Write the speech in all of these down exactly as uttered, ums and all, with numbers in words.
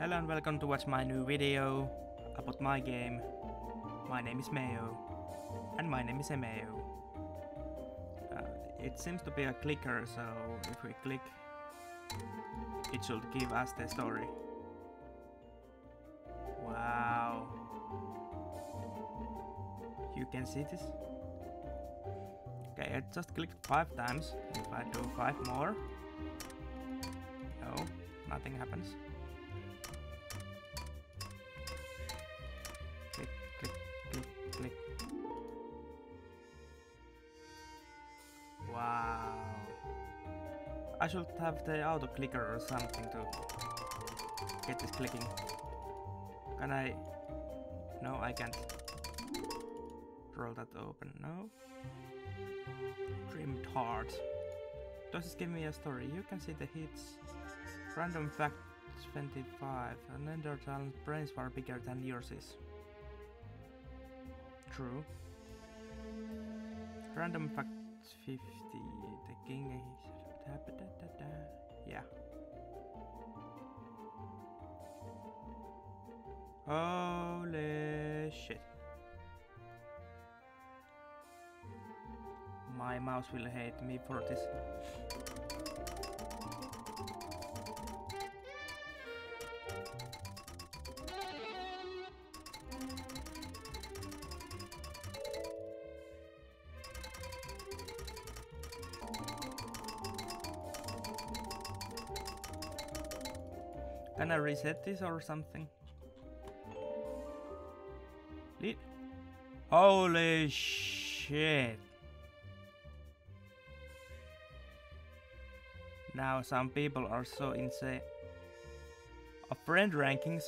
Hello and welcome to watch my new video about my game. My name is Mayo. And my name is Mayo. Uh, it seems to be a clicker, so if we click, it should give us the story. Wow. You can see this? Okay, I just clicked five times. If I do five more, no, nothing happens. Click, click, click, click. Wow. I should have the auto clicker or something to get this clicking. Can I? No, I can't. Roll that open. No. Trimmed heart. Does this give me a story? You can see the hits. Random fact twenty-five. Neanderthal brains were bigger than yours is. True. Random fact fifty. The king is. Yeah. Holy shit. My mouse will hate me for this. Can I reset this or something? Le- Holy shit. Now some people are so insane. Of friend rankings.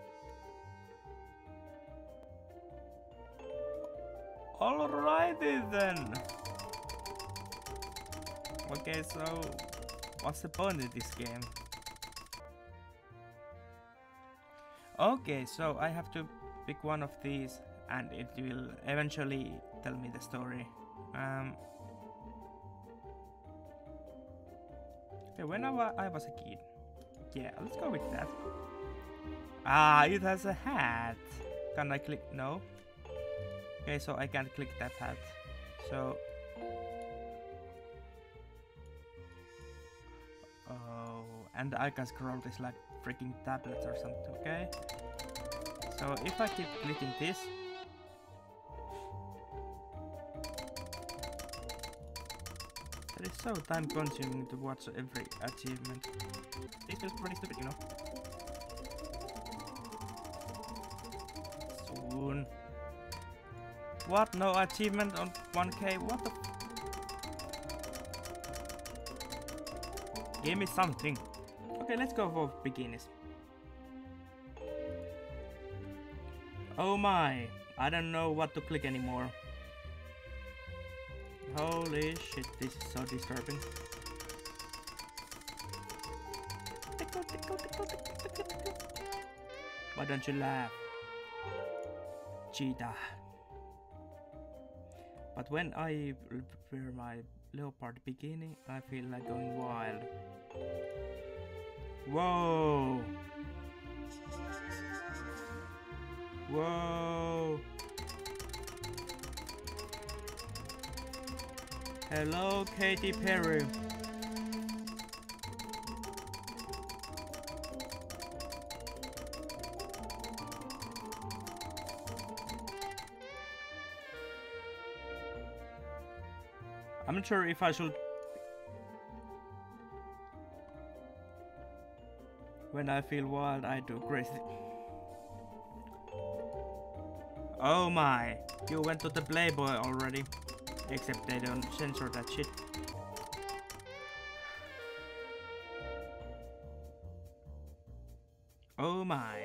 Alrighty then. Okay, so what's the point of this game? Okay, so I have to pick one of these and it will eventually tell me the story. Um, okay, when I, wa I was a kid. Yeah, let's go with that. Ah, it has a hat. Can I click? No. Okay, so I can't click that hat. So. Oh, and I can scroll this like freaking tablets or something, okay? So if I keep clicking this, it is so time consuming to watch every achievement. This feels pretty stupid, you know? Soon. What? No achievement on one K? What the? Give me something. Okay, let's go for beginners. Oh my, I don't know what to click anymore. Holy shit, this is so disturbing. Why don't you laugh? Cheetah. But when I wear my leopard bikini, I feel like going wild. Whoa! Whoa! Hello, Katy Perry. I'm not sure if I should. When I feel wild, I do crazy. Oh my, you went to the Playboy already. Except they don't censor that shit. Oh my.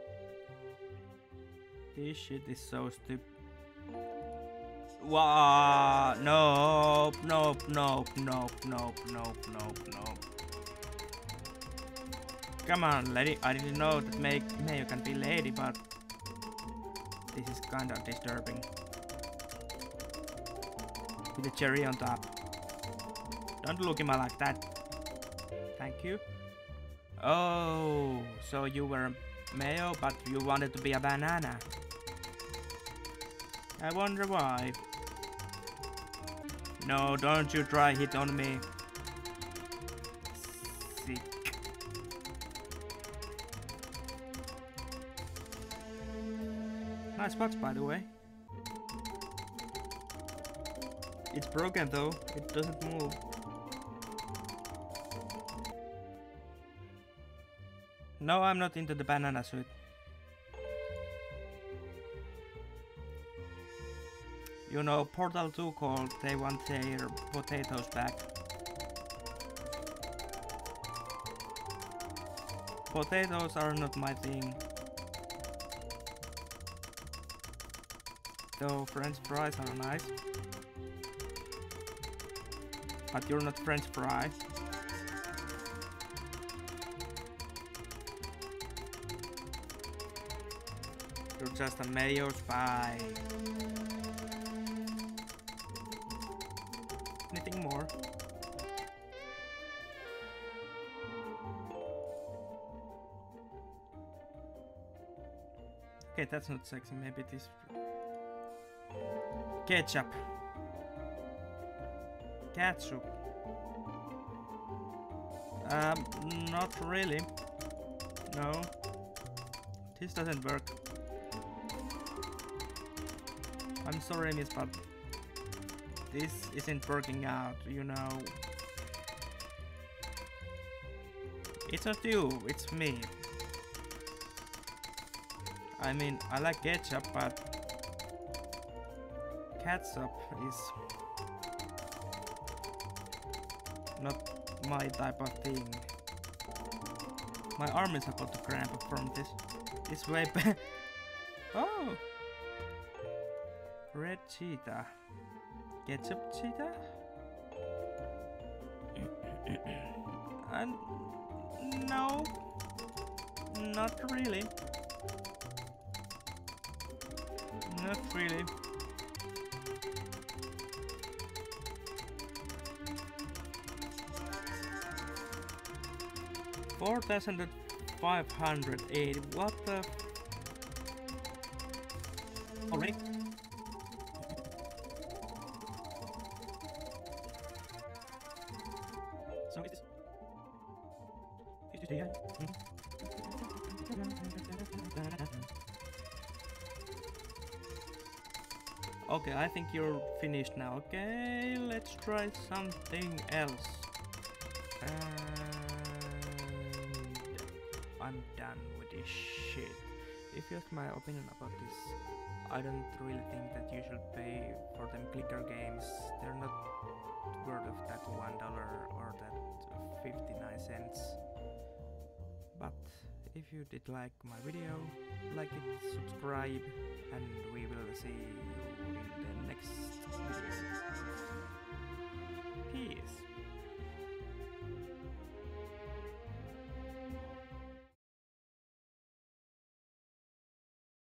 This shit is so stupid. Wow, nope, nope, nope, nope, nope, nope, nope, nope. Come on, lady. I didn't know that May Mayo can be lady, but this is kind of disturbing. With a cherry on top. Don't look at me like that. Thank you. Oh, So you were Mayo, but you wanted to be a banana. I wonder why. No, don't you try hit on me. Sick. Nice box, by the way. It's broken though, it doesn't move. No, I'm not into the banana suit. You know, Portal two called, they want their potatoes back. Potatoes are not my thing. Though French fries are nice. But you're not French fry. You're just a mayo spy. Anything more? Okay, that's not sexy. Maybe it is. Ketchup. Ketchup. Um, not really. No. This doesn't work. I'm sorry, miss, but this isn't working out, you know. It's not you, it's me. I mean, I like ketchup, but ketchup is not my type of thing. My arm is about to cramp up from this. This way back. Oh! Red cheetah. Ketchup cheetah? And no, not really. Not really. four thousand five hundred eighty. What the? Already? So is this fifty-three? Okay, I think you're finished now. Okay, let's try something else. And I'm done with this shit. If you ask my opinion about this, I don't really think that you should pay for them clicker games. They're not worth of that one dollar or that fifty-nine cents. But if you did like my video, like it, subscribe, and we will see you in the next video.